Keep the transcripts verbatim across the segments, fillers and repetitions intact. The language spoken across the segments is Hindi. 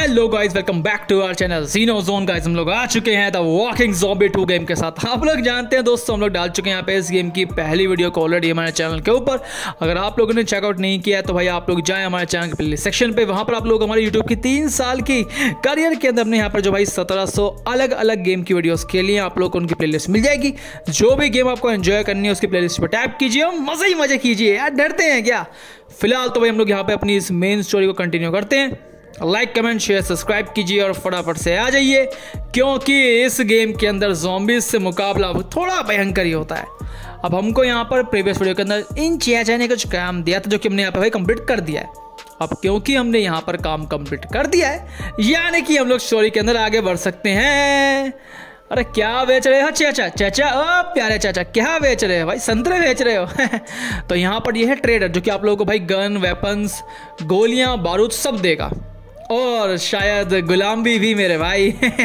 Hello guys, welcome back to our channel Xenozone. Guys हम लोग आ चुके हैं the walking zombie two game के साथ। आप लोग जानते हैं दोस्तों, हम लोग डाल चुके हैं यहाँ पे इस गेम की पहली वीडियो को ऑलरेडी हमारे चैनल के ऊपर। अगर आप लोगों ने चेकआउट नहीं किया है तो भाई आप लोग जाएं हमारे चैनल के प्ले सेक्शन पे। वहाँ पर आप लोग हमारे यूट्यूब की तीन साल की करियर के अंदर अपने यहाँ पर जो भाई सत्रह सौ अलग अलग गेम की वीडियोज़ के लिए आप लोग को उनकी प्ले मिल जाएगी। जो भी गेम आपको एंजॉय करनी है उसकी प्ले लिस्ट पर टैप कीजिए और मज़े ही मज़े कीजिए यार, डरते हैं क्या। फिलहाल तो भाई हम लोग यहाँ पे अपनी इस मेन स्टोरी को कंटिन्यू करते हैं। लाइक कमेंट शेयर सब्सक्राइब कीजिए और फटाफट से आ जाइए, क्योंकि इस गेम के अंदर ज़ॉम्बीज़ से मुकाबला थोड़ा भयंकर ही होता है। अब हमको यहाँ पर प्रीवियस वीडियो के अंदर इन चिया ने कुछ काम दिया था जो कि हमने यहाँ पर भाई कंप्लीट कर दिया है। अब क्योंकि हमने यहाँ पर काम कंप्लीट कर दिया है, यानी कि हम लोग स्टोरी के अंदर आगे बढ़ सकते हैं। अरे क्या बेच रहे हो चाचा? चाचा ओ प्यारे चाचा, क्या बेच रहे हो भाई? संतरे बेच रहे हो? तो यहाँ पर ये है ट्रेडर जो कि आप लोगों को भाई गन, वेपन्स, गोलियाँ, बारूद सब देगा। और शायद गुलाम भी भी मेरे भाई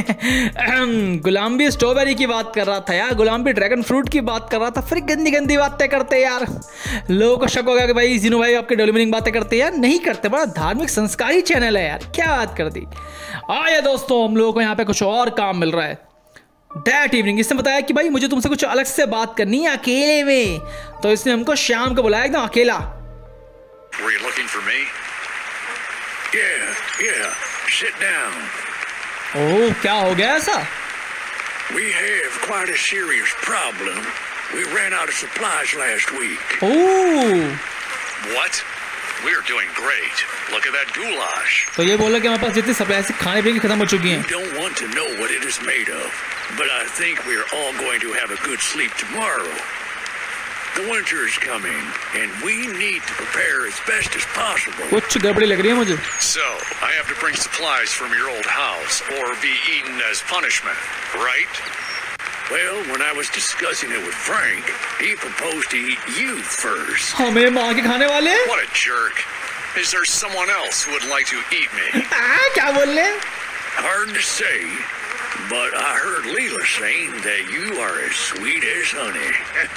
गुलाम भी स्ट्रॉबेरी की बात कर रहा था यार, गुलाम भी ड्रैगन फ्रूट की बात कर रहा था। फिर गंदी गंदी बातें करते यार, लोगों को शक हो गया कि भाई जीनू भाई आपके डेवलपिंग बातें करते यार। नहीं करते, बड़ा धार्मिक संस्कारी चैनल है यार, क्या बात कर दी। आइए दोस्तों, हम लोगों को यहाँ पे कुछ और काम मिल रहा है। दैट इवनिंग इसने बताया कि भाई मुझे तुमसे कुछ अलग से बात करनी है अकेले में, तो इसने हमको शाम को बुलाया एकदम अकेला। Were you looking for me? Yeah, yeah. Sit down. ओह, क्या हो गया ऐसा? We have quite a serious problem. We ran out of supplies last week. Oh, What? We're doing great. Look at that goulash. तो ये बोला कि हमारे पास जितनी सप्लाई से खाने पीने की खत्म हो चुकी हैं। You don't want to know what it is made of, but I think we're all going to have a good sleep tomorrow. The winter is coming, and we need to prepare as best as possible. कुछ गड़बड़ी लग रही है मुझे। So, I have to bring supplies from your old house, or be eaten as punishment, right? Well, when I was discussing it with Frank, he proposed to eat you first. हमें मार के खाने वाले? What a jerk. Is there someone else who would like to eat me? आ, क्या बोल रहे? Hard to say, but I heard Leela saying that you are as sweet as honey.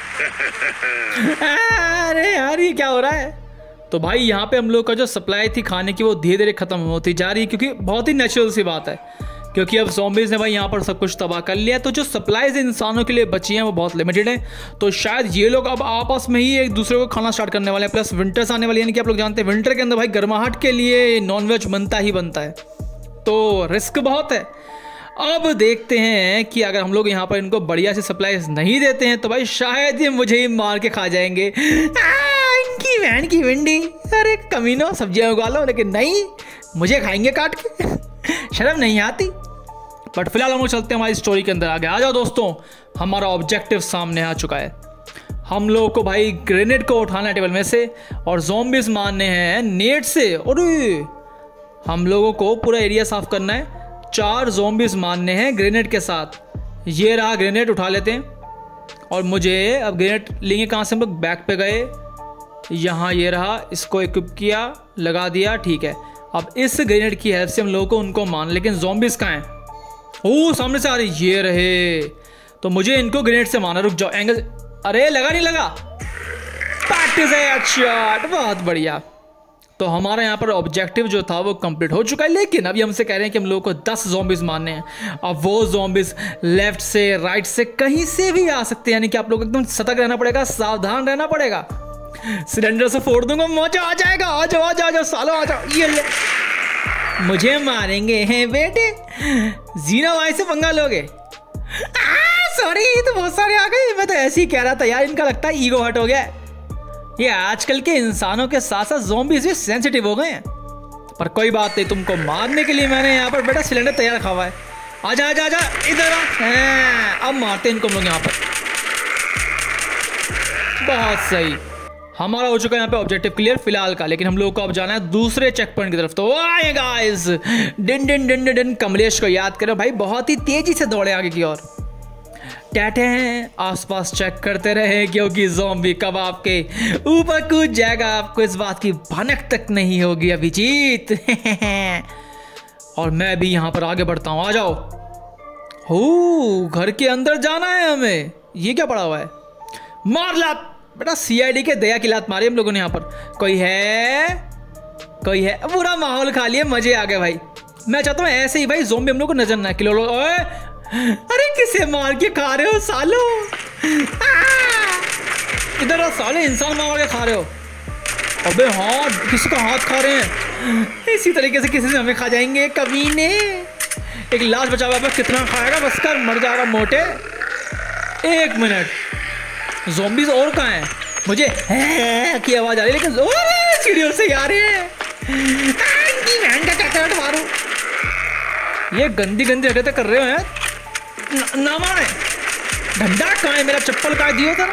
अरे यार ये क्या हो रहा है? तो भाई यहाँ पे हम लोग का जो सप्लाई थी खाने की वो धीरे धीरे खत्म होती जा रही है, क्योंकि बहुत ही नेचुरल सी बात है, क्योंकि अब ज़ॉम्बीज़ ने भाई यहाँ पर सब कुछ तबाह कर लिया। तो जो सप्लाईज इंसानों के लिए बची हैं वो बहुत लिमिटेड हैं। तो शायद ये लोग अब आपस में ही एक दूसरे को खाना स्टार्ट करने वाले हैं। प्लस विंटर्स आने वाली है, यानी कि आप लोग जानते हैं विंटर के अंदर भाई गर्माहट के लिए नॉनवेज बनता ही बनता है, तो रिस्क बहुत है। अब देखते हैं कि अगर हम लोग यहाँ पर इनको बढ़िया से सप्लाईज नहीं देते हैं तो भाई शायद ये मुझे ही मार के खा जाएंगे। इनकी वैन की भिंडी, अरे कमीनो सब्जियाँ उगा लो, लेकिन नहीं, मुझे खाएंगे काट के। शर्म नहीं आती। बट फिलहाल हम लोग चलते हैं हमारी स्टोरी के अंदर आगे। आ जाओ दोस्तों, हमारा ऑब्जेक्टिव सामने आ चुका है। हम लोग को भाई ग्रेनेड को उठाना है टेबल में से और ज़ॉम्बीज़ मारने हैं नेट से। और हम लोगों को पूरा एरिया साफ करना है, चार ज़ॉम्बीज़ मारने हैं ग्रेनेड के साथ। ये रहा ग्रेनेड, उठा लेते हैं। और मुझे अब ग्रेनेड लेंगे कहाँ से? हम लोग बैक पे गए, यहाँ ये रहा, इसको इक्विप किया, लगा दिया, ठीक है। अब इस ग्रेनेड की हेल्प से हम लोगों को उनको मान, लेकिन ज़ॉम्बीज़ कहाँ हैं? ओह सामने से आ रहे, ये रहे। तो मुझे इनको ग्रेनेड से मारना। रुक जाओ, एंगल, अरे लगा नहीं लगा। प्रैक्टिस है, अच्छा बहुत बढ़िया। तो हमारा यहाँ पर ऑब्जेक्टिव जो था वो कंप्लीट हो चुका है, लेकिन अभी हमसे कह रहे हैं कि हम लोगों को दस ज़ॉम्बीज़ मारने हैं। अब वो ज़ॉम्बीज़ लेफ्ट से, राइट से, कहीं से भी आ सकते हैं, यानी कि आप लोग एकदम सतर्क रहना पड़ेगा, सावधान रहना पड़ेगा। सिलेंडर से फोड़ दूंगा, मजा आ जाएगा। आ जाओ आ जाओ आ जाओ सालो, आ जाओ। ये ले, मुझे मारेंगे हैं बेटे, जीना भाई से पंगा लोगे? सॉरी, तो बहुत सारे आ गए। मैं तो ऐसे ही कह रहा था यार, इनका लगता है ईगो हट हो गया। ये आजकल के इंसानों के साथ साथ ज़ॉम्बीज़ भी सेंसिटिव हो गए हैं। पर कोई बात नहीं, तुमको मारने के लिए मैंने यहाँ पर बेटा सिलेंडर तैयार रखा हुआ है। आजा आजा आजा इधर आ। अब मारते हैं इनको हम लोग यहाँ पर। बहुत सही, हमारा हो चुका है यहाँ पे ऑब्जेक्टिव क्लियर फिलहाल का। लेकिन हम लोग को अब जाना है दूसरे चेक पॉइंट की तरफ। तो आए गाइस, डिन डिन डिन डिन कमलेश को याद करो भाई, बहुत ही तेजी से दौड़े आगे की ओर। टैटे हैं, आसपास चेक करते रहे, क्योंकि ज़ॉम्बी कब आपके ऊपर कूद जाएगा आपको इस बात की भनक तक नहीं होगी अभिजीत। और मैं भी यहाँ पर आगे बढ़ता हूँ, आ जाओ। हो, घर के अंदर जाना है हमें। ये क्या पड़ा हुआ है? मार लात बेटा, सीआईडी के दया की लात मारी हम लोगों ने यहाँ पर। कोई है? कोई है? पूरा माहौल खा लिया, मजे आ गए भाई। मैं चाहता हूँ ऐसे ही भाई ज़ॉम्बी हम लोग को नजर ना कि लो। ओए अरे किसे मार के खा रहे हो सालो? इधर आओ साले, इंसान मार के खा रहे हो। अबे हाँ, किसी का हाथ खा रहे हैं। इसी तरीके से किसी से हमें खा जाएंगे कमीने। एक लाश बचा हुआ है, कितना खाएगा? बस कर, मर जाएगा मोटे। एक मिनट, ज़ॉम्बीज़ और कहाँ हैं? मुझे है की आवाज़ आ रही है, लेकिन सीढ़ियों से आ रहे हैं। मारो, ये गंदी गंदी हरकतें कर रहे हो हैं ना मारे। डंडा कहाँ है मेरा? चप्पल कहाँ दियो सर?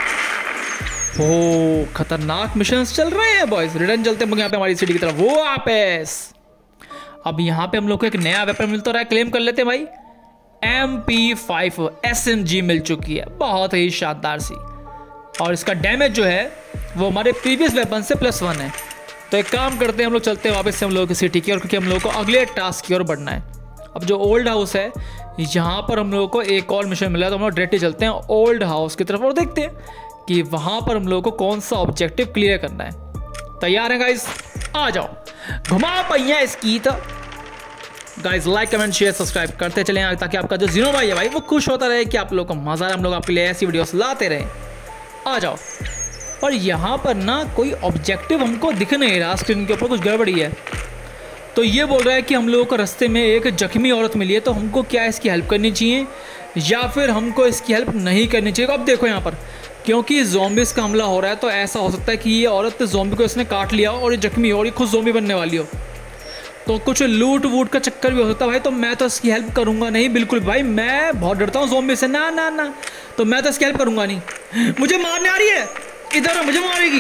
ओ खतरनाक मिशंस चल रहे हैं बॉयज। रिटर्न चलते हैं यहाँ पे हमारी सिटी की तरफ। वो वापस अब यहाँ पे हम लोग को एक नया वेपन मिलता रहा है, क्लेम कर लेते हैं भाई। M P five S M G मिल चुकी है, बहुत ही शानदार सी। और इसका डैमेज जो है वो हमारे प्रीवियस वेपन से प्लस वन है। तो एक काम करते हैं, हम लोग चलते हैं वापस से हम लोग की सिटी की, और क्योंकि हम लोग को अगले टास्क की ओर बढ़ना है। अब जो ओल्ड हाउस है यहाँ पर हम लोगों को एक और मिशन मिला है, तो हम लोग डायरेक्टली चलते हैं ओल्ड हाउस की तरफ और देखते हैं कि वहाँ पर हम लोगों को कौन सा ऑब्जेक्टिव क्लियर करना है। तैयार है गाइस? आ जाओ, घुमा पहिया इसकी। तो guys like comment share subscribe करते चले आगे, ताकि आपका जो जीनो भाई है भाई वो खुश होता रहे कि आप लोग को मजा, हम लोग आपके लिए ऐसी वीडियोस लाते रहे। आ जाओ। और यहाँ पर ना कोई ऑब्जेक्टिव हमको दिख नहीं रहा, स्क्रीन के ऊपर कुछ गड़बड़ी है। तो ये बोल रहा है कि हम लोगों को रास्ते में एक जख्मी औरत मिली है, तो हमको क्या इसकी हेल्प करनी चाहिए या फिर हमको इसकी हेल्प नहीं करनी चाहिए। अब देखो यहाँ पर, क्योंकि ज़ॉम्बीज़ का हमला हो रहा है, तो ऐसा हो सकता है कि ये औरत ज़ॉम्बी को इसने काट लिया और ये जख्मी हो और ये खुद ज़ॉम्बी बनने वाली हो। तो कुछ लूट वूट का चक्कर भी हो सकता है भाई। तो मैं तो इसकी हेल्प करूंगा नहीं, बिल्कुल भाई, मैं बहुत डरता हूँ ज़ॉम्बी से। ना ना ना, तो मैं तो इसकी हेल्प करूंगा नहीं। मुझे मारने आ रही है, इधर मुझे मारेगी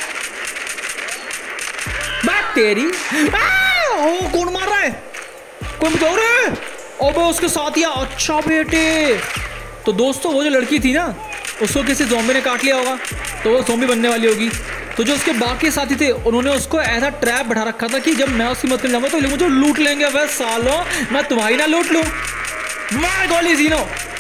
बात तेरी। ओ कौन मार रहा है? कोई मुझे और है? ओबे उसके साथ ही। अच्छा बेटे, तो दोस्तों वो जो लड़की थी ना, उसको किसी ज़ॉम्बी ने काट लिया होगा, तो वो ज़ॉम्बी बनने वाली होगी। तो जो उसके बाकी साथी थे उन्होंने उसको ऐसा ट्रैप बैठा रखा था कि जब मैं उसकी मदद करने जाऊंगा तो मुझे लूट लेंगे। वह सालों, मैं तुम्हारी ना लूट लूं। मार गोली जीनो।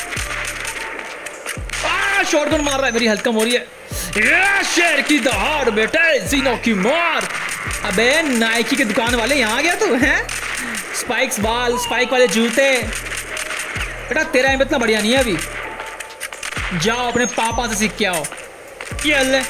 आ शॉटगन मार रहा है, मेरी हेल्थ कम हो रही है। ये शेर की दहाड़ बेटे, जीनो की मार। अबे नाइकी की दुकान वाले, यहाँ आ गया तू है? स्पाइक्स बाल, स्पाइक वाले जूते। बेटा तेरा इतना बढ़िया नहीं है अभी, जाओ अपने पापा से सीख के आओ। ये ले,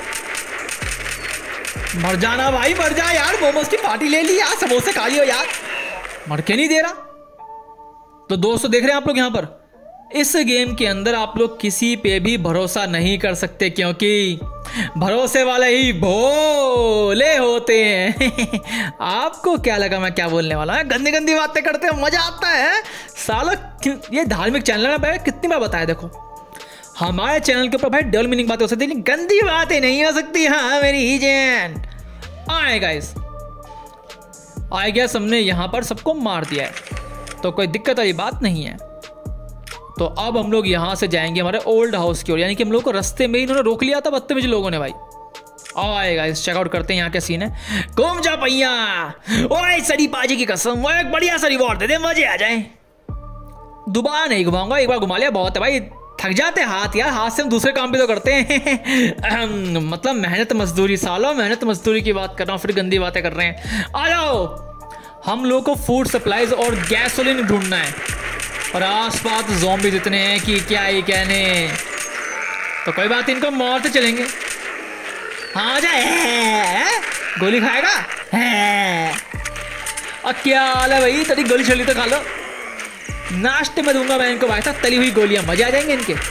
मर जाना भाई, मर जा यार। मोमोज की पार्टी ले ली यार, समोसे खा लियो यार, मर के नहीं दे रहा। तो दोस्तों देख रहे हैं आप लोग यहाँ पर, इस गेम के अंदर आप लोग किसी पे भी भरोसा नहीं कर सकते, क्योंकि भरोसे वाले ही भोले होते हैं। आपको क्या लगा मैं क्या बोलने वाला है? गंदी गंदी बातें करते हैं, मजा आता है साला। ये धार्मिक चैनल है भाई, कितनी बार बताया। देखो हमारे चैनल के ऊपर भाई डबल मीनिंग बातें हो सकती है, गंदी बातें नहीं हो सकती। हाँ मेरी ही जैन आए गाइस, आई गया, हमने यहाँ पर सबको मार दिया है, तो कोई दिक्कत वाली बात नहीं है। तो अब हम लोग यहाँ से जाएंगे हमारे ओल्ड हाउस की ओर, यानी कि हम लोग को रास्ते में ही इन्होंने रोक लिया था बदतमीज लोगों ने भाई। आए गाइस चेकआउट करते हैं यहाँ क्या सीन है। घूम जा भैया, ओए सड़ी पाजी की कसम, वो एक बढ़िया सा रिवॉर्ड दे दे, मजे आ जाए। दोबारा नहीं घुमाऊंगा, एक बार घुमा लिया बहुत है भाई। थक जाते हाथ यार, हाथ से हम दूसरे काम भी तो करते हैं। मतलब मेहनत मजदूरी, सालों मेहनत मजदूरी की बात कर रहा हूँ, फिर गंदी बातें कर रहे हैं। आ जाओ, हम लोग को फूड सप्लाईज और गैसोलीन ढूंढना है, और आसपास ज़ॉम्बी जितने हैं कि क्या ही कहने। तो कोई बात, इनको मारते चलेंगे। हाँ जाए, गोली खाएगा है। और क्या हाल है भाई, तेरी गोली चली तो खा लो, नाश्ते में दूंगा मैं इनको भाई साहब तली हुई गोलियां, मजा आ जाएंगे इनके।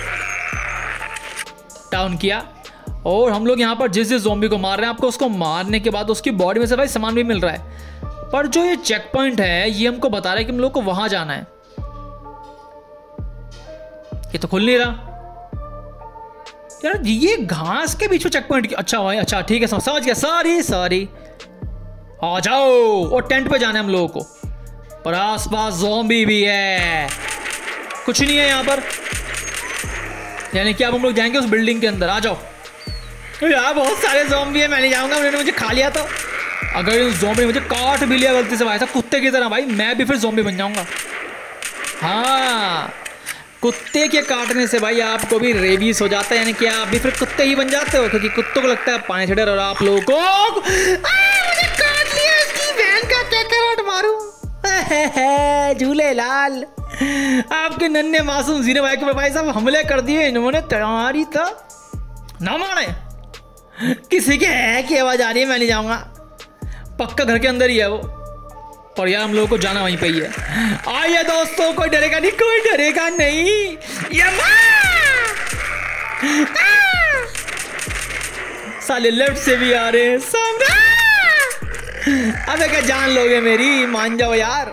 टाउन किया, और हम लोग यहाँ पर जिस जिस ज़ॉम्बी को मार रहे हैं, आपको उसको मारने के बाद उसकी बॉडी में से भाई सामान भी मिल रहा है। पर जो ये चेक पॉइंट है ये हमको बता रहा है कि हम लोग को वहां जाना है। ये तो खुल नहीं रहा यार, ये घास के बीच में चेक पॉइंट। अच्छा भाई, अच्छा ठीक है, समझ गया। सॉरी सॉरी, आ जाओ। और टेंट पे जाना है हम लोगों को, पर आसपास ज़ॉम्बी भी है, कुछ नहीं है यहाँ पर। यानी कि अब हम लोग जाएंगे उस बिल्डिंग के अंदर। आ जाओ यार, बहुत सारे ज़ॉम्बी है, मैं नहीं जाऊंगा, उन्होंने मुझे खा लिया। तो अगर इन ज़ॉम्बी ने मुझे काट भी लिया गलती से भाई साहब कुत्ते की तरह, भाई मैं भी फिर ज़ॉम्बी बन जाऊंगा। हाँ, कुत्ते के काटने से भाई आपको भी रेबीज हो जाता है, यानी कि आप भी फिर कुत्ते ही बन जाते हो, क्योंकि कुत्तों को लगता है पानी से डर, और आप लोगों को मुझे काट लिया, इसकी बहन का क्या करवट मारूं। झूले लाल, आपके नन्हे मासूम जीरो भाई के भाई साहब हमले कर दिए इन्होंने। तुम्हारी तो ना माने, किसी के है की आवाज आ रही है, मैं नहीं जाऊंगा, पक्का घर के अंदर ही है वो। और यार हम लोगों को जाना वहीं पे ही है। आइए दोस्तों, कोई डरेगा नहीं, कोई डरेगा नहीं। साले लेफ्ट से भी आ रहे हैं सामने। अबे क्या जान लोगे मेरी, मान जाओ यार।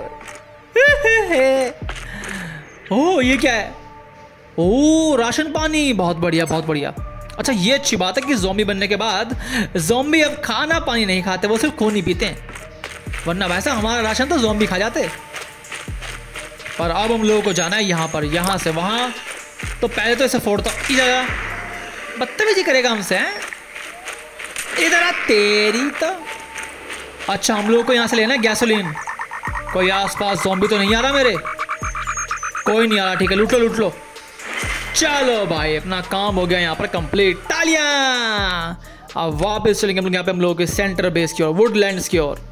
ओ ये क्या है? ओ राशन पानी, बहुत बढ़िया बहुत बढ़िया। अच्छा ये अच्छी बात है कि ज़ॉम्बी बनने के बाद ज़ॉम्बी अब खाना पानी नहीं खाते, वो सिर्फ खून ही पीते हैं, वरना वैसा हमारा राशन तो ज़ॉम्बी खा जाते। पर अब हम लोगों को जाना है यहाँ पर, यहाँ से वहाँ। तो पहले तो इसे फोड़ता हूँ, जगह बदतमीजी करेगा हमसे, हैं इधर आ तेरी तो। अच्छा हम लोगों को यहाँ से लेना है गैसोलीन। कोई आसपास ज़ॉम्बी तो नहीं आ रहा मेरे? कोई नहीं आ रहा, ठीक है, लूट लो लूट लो। चलो भाई अपना काम हो गया यहाँ पर कंप्लीट, तालियां। अब वापस चलेंगे हम लोग यहाँ पे हम लोगों के सेंटर बेस की ओर, वुडलैंड्स की ओर।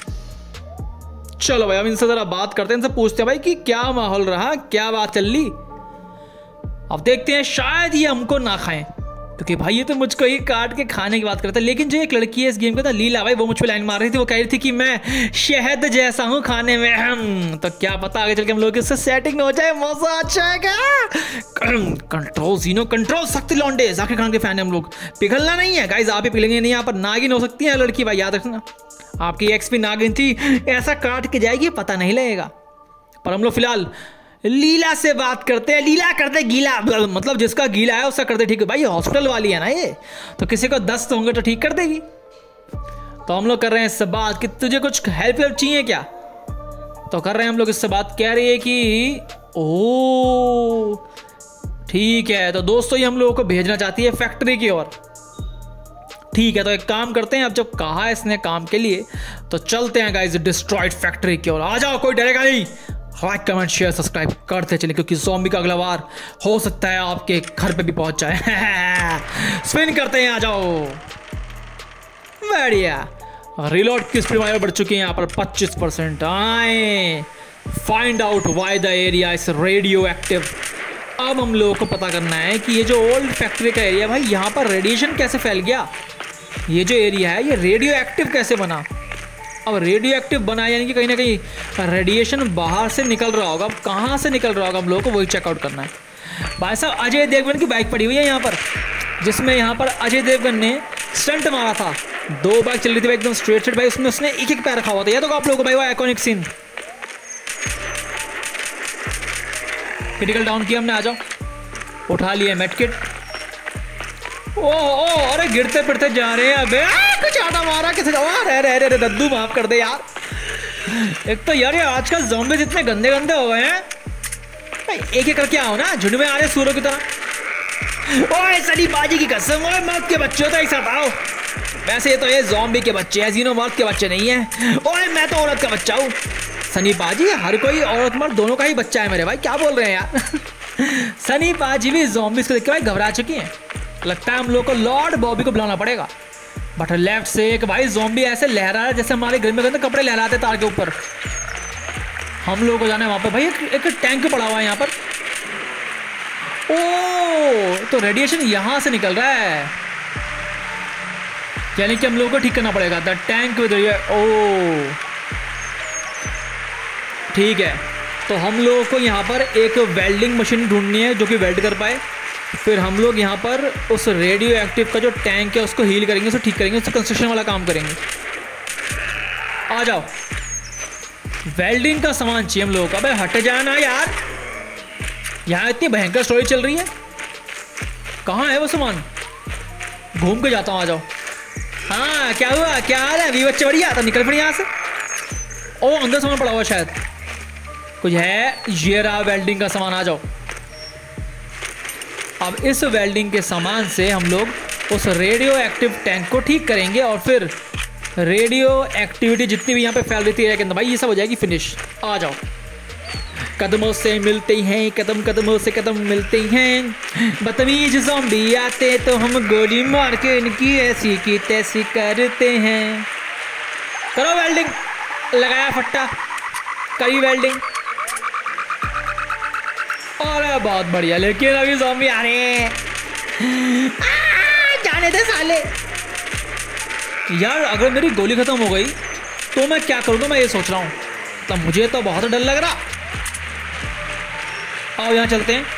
चलो भाई अब इनसे जरा बात करते हैं, इनसे पूछते हैं भाई कि क्या माहौल रहा, क्या बात चल रही। अब देखते हैं, शायद ये हमको ना खाएं, क्योंकि भाई ये तो मुझको ही काट के खाने की बात करता है। लेकिन जो एक लड़की है इस गेम का था लीला भाई, वो मुझ पे लाइन मार रही थी, वो कह रही थी कि मैं शहद जैसा हूँ खाने में। हम तो क्या पता आगे चल के हम लोग इससे सेटिंग हो जाए, मजा अच्छा है क्या। कंट्रोल जीनो कंट्रोल, सख्त लौंडे, जाकिर खान के फैन है हम लोग। पिघलना नहीं है गाइस, आप ही पिघलेंगे नहीं, यहाँ पर नागिन हो सकती है लड़की भाई, याद रखना। आपकी एक्स भी नागिन थी, ऐसा काट के जाएगी पता नहीं लगेगा। पर हम लोग फिलहाल लीला से बात करते हैं। लीला करते गीला, मतलब जिसका गीला है उसका करते ठीक है भाई, हॉस्पिटल वाली है ना ये, तो किसी को दस्त होंगे तो ठीक कर देगी। तो हम लोग कर रहे हैं इससे बात कि तुझे कुछ हेल्प हेल्प चाहिए क्या। तो कर रहे हैं हम लोग इससे बात, कह रही है कि ओ ठीक है, तो दोस्तों ये हम लोगों को भेजना चाहती है फैक्ट्री की ओर। ठीक है तो एक काम करते हैं, अब जब कहा है इसने काम के लिए तो चलते हैं गाइस डिस्ट्रॉयड फैक्ट्री की ओर। आ जाओ, कोई डरेगा नहीं। लाइक कमेंट शेयर सब्सक्राइब करते चले, क्योंकि ज़ॉम्बी का अगला वार हो सकता है आपके घर पे भी पहुंच जाए। स्पिन करते हैं, आ जाओ। बढ़िया, रिलोड की स्पीड बढ़ चुकी है यहाँ पर पच्चीस percent. I find out why the area is radioactive. अब हम लोगों को पता करना है कि ये जो ओल्ड फैक्ट्री का एरिया भाई, यहाँ पर रेडिएशन कैसे फैल गया, ये जो एरिया है ये रेडियो एक्टिव कैसे बना। अब रेडियो एक्टिव बना यानी कि कहीं ना कहीं रेडिएशन बाहर से निकल रहा होगा। अब कहाँ से निकल रहा होगा हम लोगों को वही चेकआउट करना है। भाई साहब अजय देवगन की बाइक पड़ी हुई है यहाँ पर, जिसमें यहाँ पर अजय देवगन ने स्टंट मारा था। दो बाइक चल रही थी एकदम स्ट्रेट स्ट्रेट भाई, उसमें उसने एक एक पैर रखा हुआ था। ये तो आप लोगों को भाई वो आइकॉनिक सीन। क्रिटिकल डाउन किया हमने, आ जाओ। उठा लिए मेडकिट। ओ ओ अरे गिरते फिरते जा रहे हैं। अबे कुछ आटा मारा किसे जाओ। अरे अरे अरे दद्दू माफ कर दे यार। एक तो यार ये आजकल ज़ॉम्बीज़ इतने गंदे गंदे हो गए हैं भाई, एक एक करके आओ ना, झुंड में आ रहे सूरों की तरह। ओए सनी बाजी की कसम, ओए मर्द के बच्चे हो तो एक साथ आओ। वैसे ये तो ये ज़ॉम्बी के बच्चे हैं, जीनो मर्द के बच्चे नहीं है। ओए मैं तो औरत का बच्चा हूँ। सनी बाजी हर कोई औरत मर्द दोनों का ही बच्चा है मेरे भाई, क्या बोल रहे हैं यार। सनी बाजी भी ज़ॉम्बीज़ को देख के भाई घबरा चुकी हैं। लगता है हम लोग को लॉर्ड बॉबी को बुलाना पड़ेगा। बट लेफ्ट से एक भाई ज़ॉम्बी ऐसे लहरा रहा है जैसे हमारे घर में कहते कपड़े लहराते तार के ऊपर। हम लोगों को जाना है वहां पर भाई। एक, एक टैंक पड़ा हुआ है यहाँ पर। ओ तो रेडिएशन यहां से निकल रहा है, यानी कि हम लोगों को ठीक करना पड़ेगा। द टैंक विद ओ ठीक है, तो हम लोगों को यहाँ पर एक वेल्डिंग मशीन ढूंढनी है जो कि वेल्ड कर पाए। फिर हम लोग यहाँ पर उस रेडियो एक्टिव का जो टैंक है उसको हील करेंगे, उसको ठीक करेंगे, उसको कंस्ट्रक्शन वाला काम करेंगे। आ जाओ, वेल्डिंग का सामान चाहिए हम लोगों का। भाई हट जाना यार, यहाँ इतनी भयंकर स्टोरी चल रही है। कहाँ है वो सामान, घूम के जाता हूँ। आ जाओ। हाँ क्या हुआ, क्या हाल है, वी बच्चे बढ़िया। तो निकल पड़ी यहाँ से। ओ अंदर सामान पड़ा हुआ शायद कुछ है। ये रहा वेल्डिंग का सामान, आ जाओ। अब इस वेल्डिंग के सामान से हम लोग उस रेडियो एक्टिव टैंक को ठीक करेंगे और फिर रेडियो एक्टिविटी जितनी भी यहाँ पे फैल रही थी एरिया के अंदर भाई ये सब हो जाएगी फिनिश। आ जाओ। कदमों से मिलते हैं, कदम कदमों से कदम मिलते हैं, बदतमीज ज़ॉम्बी आते तो हम गोली मार के इनकी ऐसी की तैसी करते हैं। करो वेल्डिंग, लगाया फट्टा। करी वेल्डिंग। अरे बहुत बढ़िया, लेकिन अभी ज़ॉम्बी आ रहे हैं। जाने दे साले। यार अगर मेरी गोली खत्म हो गई तो मैं क्या करूँगा, मैं ये सोच रहा हूँ। तो मुझे तो बहुत डर लग रहा। आओ यहाँ चलते हैं।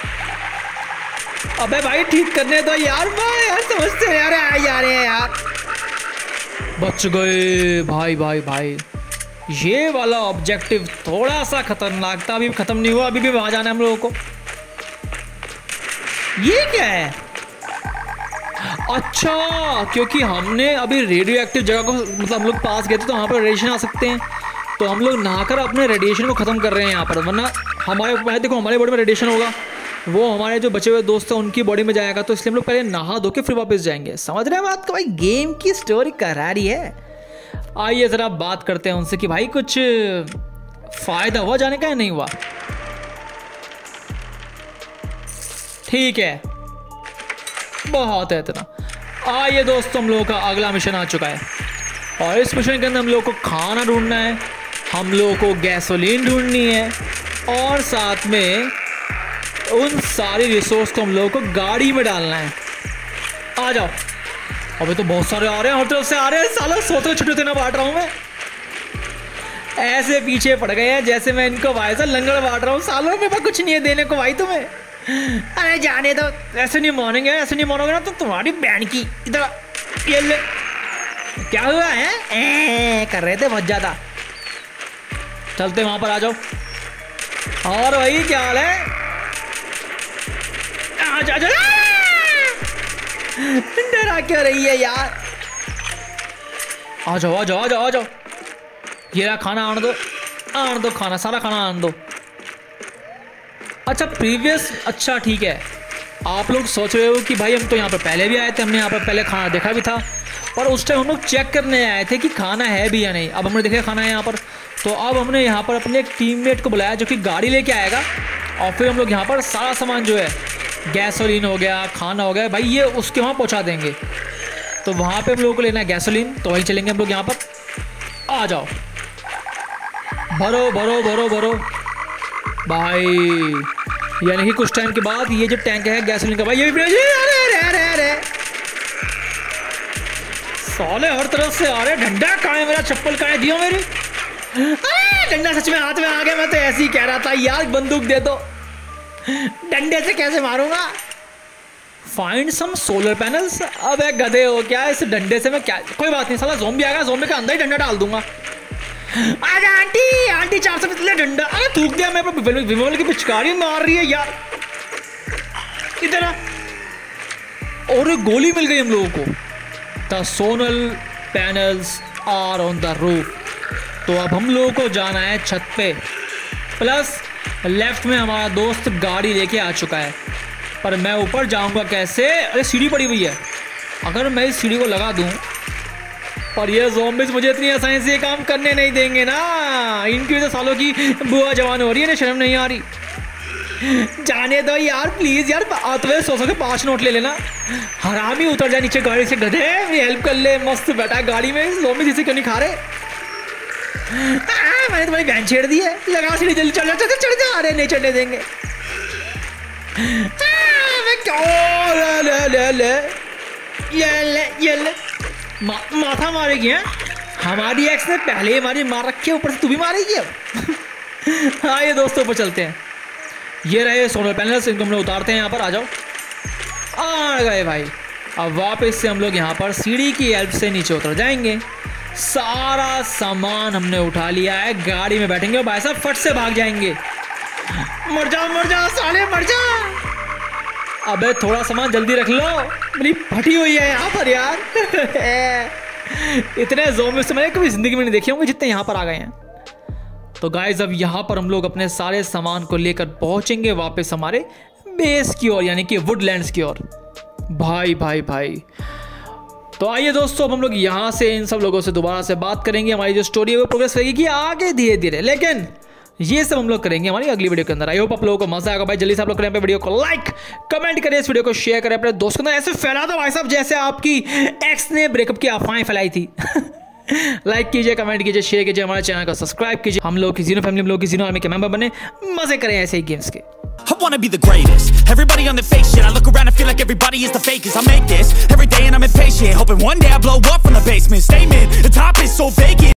अबे भाई ठीक करने दो यार, भाई यार समझते यार आ जा रहे हैं यार। बच गए भाई भाई भाई। ये वाला ऑब्जेक्टिव थोड़ा सा खतरनाक था, अभी खत्म नहीं हुआ, अभी भी वहां जाना है हम लोगों को। ये क्या है? अच्छा, क्योंकि हमने अभी रेडियो एक्टिव जगह को मतलब हम लोग पास गए थे तो वहाँ पर रेडिएशन आ सकते हैं, तो हम लोग नहाकर अपने रेडिएशन को ख़त्म कर रहे हैं यहाँ पर। वरना हमारे देखो हमारे बॉडी में रेडिएशन होगा, वो हमारे जो बचे हुए दोस्त हैं उनकी बॉडी में जाएगा, तो इसलिए हम लोग पहले नहा धो के फिर वापस जाएंगे। समझ रहे हैं बात को भाई? गेम की स्टोरी करा रही है। आइए ज़रा बात करते हैं उनसे कि भाई कुछ फ़ायदा हुआ जाने का या नहीं हुआ। ठीक है, बहुत है इतना। आइए दोस्तों, हम लोगों का अगला मिशन आ चुका है और इस मिशन के अंदर हम लोगों को खाना ढूंढना है, हम लोगों को गैसोलीन ढूंढनी है और साथ में उन सारी रिसोर्स को हम लोगों को गाड़ी में डालना है। आ जाओ। अबे तो बहुत सारे आ रहे हैं, हर तरफ से आ रहे हैं साला। सोते छुट्टी होते ना बांट रहा हूँ मैं, ऐसे पीछे पड़ गए हैं जैसे मैं इनको भाई सा लंगड़ बांट रहा हूँ। सालों में कुछ नहीं है देने को भाई तुम्हें। अरे जाने दो, ऐसे नहीं मानेंगे, ऐसे नहीं मानोगे ना तो तुम्हारी बहन की। इधर ये ले। क्या हुआ है? ए, कर रहे थे बहुत ज्यादा। चलते वहां पर, आ जाओ। और भाई क्या हाल है? आ जा, जा। डरा क्यों रही है यार? आ जाओ आ जाओ आ जाओ आ जाओ। ये रहा खाना, आन दो आन दो खाना, सारा खाना आन दो। अच्छा प्रीवियस, अच्छा ठीक है। आप लोग सोच रहे हो कि भाई हम तो यहाँ पर पहले भी आए थे, हमने यहाँ पर पहले खाना देखा भी था, पर उस टाइम हम लोग चेक करने आए थे कि खाना है भी या नहीं। अब हमने देखा खाना है यहाँ पर, तो अब हमने यहाँ पर अपने एक टीममेट को बुलाया जो कि गाड़ी लेके आएगा और फिर हम लोग यहाँ पर सारा सामान जो है, गैसोलीन हो गया, खाना हो गया, भाई ये उसके वहाँ पहुँचा देंगे। तो वहाँ पर हम लोगों को लेना है गैसोलीन, तो वहीं चलेंगे हम लोग यहाँ पर। आ जाओ, भरो भरो भरो भरो भाई। यानी कि कुछ टाइम के बाद ये जो टैंक है गैसोलीन का, भाई ये भी अरे अरे अरे अरे साले हर तरफ से आ रहे। डंडा कहाँ है मेरा? चप्पल कहाँ है? दियो मेरी। डंडा सच में हाथ में आ गया। मैं तो ऐसे ही कह रहा था यार, बंदूक दे दो। डंडे से कैसे मारूंगा? Find some solar panels. अब गधे हो क्या? इस डंडे से मैं क्या, कोई बात नहीं, साला ज़ॉम्बी आएगा, ज़ॉम्बी के अंदर ही डंडा डाल दूंगा। आजा आंटी, आंटी चार सौ पिछले डंडा। अरे थूक दिया मैं, विमल की पिचकारी मार रही है यार। इधर और एक गोली मिल गई हम लोगों को। The solar panels are on the roof. तो अब हम लोगों को जाना है छत पे। प्लस लेफ्ट में हमारा दोस्त गाड़ी लेके आ चुका है, पर मैं ऊपर जाऊंगा कैसे? अरे सीढ़ी पड़ी हुई है, अगर मैं इस सीढ़ी को लगा दूं, पर ये ज़ॉम्बीज़ मुझे इतनी आसानी से ये काम करने नहीं देंगे ना। इनकी वजह सालों की बुआ जवान हो रही है ना, शर्म नहीं आ रही। जाने दो यार प्लीज़ यार। आते हुए सौ सौ के पाँच नोट ले लेना। हरामी उतर जाए नीचे गाड़ी से, गधे मेरी हेल्प कर ले। मस्त बैठा है गाड़ी में, ज़ॉम्बीज़ इसे क्यों नहीं खा रहे? मैंने तुम्हारी बहन छेड़ दी है। लगा सीढ़ी, जल्दी चढ़ चढ़ चढ़ जा। अरे नहीं चढ़ने देंगे। मैं क्या ले ले ले ये ले ये ले मा, माथा मारेगी है? हमारी एक्स ने पहले ही हमारी मार रखी है, ऊपर से तू भी मारेगी अब। हाँ ये दोस्तों ऊपर चलते हैं। ये रहे सोलर पैनल्स, इनको हम लोग उतारते हैं यहाँ पर। आ जाओ। आ गए भाई। अब वापस से हम लोग यहाँ पर सीढ़ी की हेल्प से नीचे उतर जाएंगे। सारा सामान हमने उठा लिया है, गाड़ी में बैठेंगे और भाई साहब फट से भाग जाएंगे। मर जा मर जा साले मर जा। अबे थोड़ा सामान जल्दी रख लो, मेरी फटी हुई है यहाँ पर यार। इतने ज़ॉम्बीज़ मैंने कभी जिंदगी में नहीं देखे होंगे जितने यहाँ पर आ गए हैं। तो गाइस अब यहाँ पर हम लोग अपने सारे सामान को लेकर पहुँचेंगे वापस हमारे बेस की ओर, यानी कि वुडलैंड्स की ओर। भाई भाई भाई तो आइए दोस्तों, अब हम लोग यहाँ से इन सब लोगों से दोबारा से बात करेंगे। हमारी जो स्टोरी है वो प्रोग्रेस करेगी आगे धीरे धीरे, लेकिन ये सब हम लोग करेंगे हमारी अगली वीडियो के अंदर। आई होप आप लोगों को मजा आएगा भाई। जल्दी से आप लोग करें पे वीडियो को लाइक, कमेंट करें, इस वीडियो को शेयर करें अपने दोस्तों के अंदर। ऐसे फैला दो भाई साहब जैसे आपकी एक्स ने ब्रेकअप की अफवाहें फैलाई थी। लाइक कीजिए, कमेंट कीजिए, शेयर कीजिए, हमारे चैनल को सब्सक्राइब कीजिए। हम लोग की जीनो फैमिली, हम लोग की जीनो आर्मी के मेंबर बने, मजे करें ऐसे ही गेम्स के। I wanna be the greatest. Everybody on the fake shit. I look around and feel like everybody is the fakest. I make this every day and I'm impatient, hoping one day I blow up from the basement. Statement, the top is so vacant.